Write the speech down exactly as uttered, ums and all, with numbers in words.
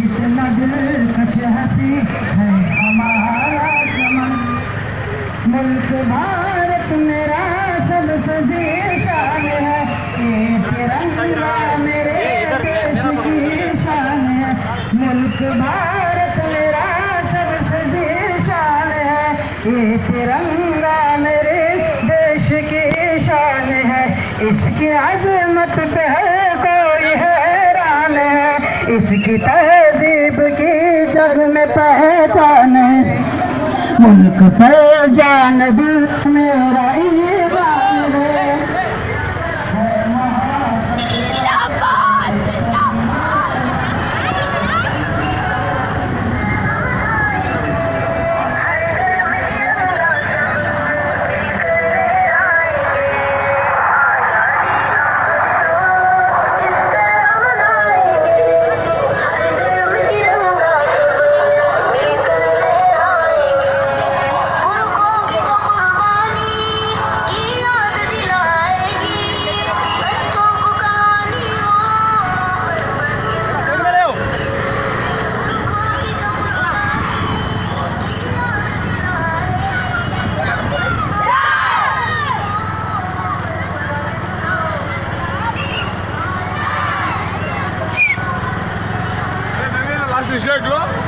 कितना दिलकश हंसी है हमारा चमन। मुल्क भारत मेरा सबसे जीशान है, ये तिरंगा मेरे देश की शान है। मुल्क भारत मेरा सबसे जीशान है, ये तिरंगा मेरे देश की शान है। इसकी अजमत पे हर कोई हैरान है, इसकी तहजीब की जग में पहचान है। मुल्क पर जान दूं मेरा ईमान है। Laat je zeker,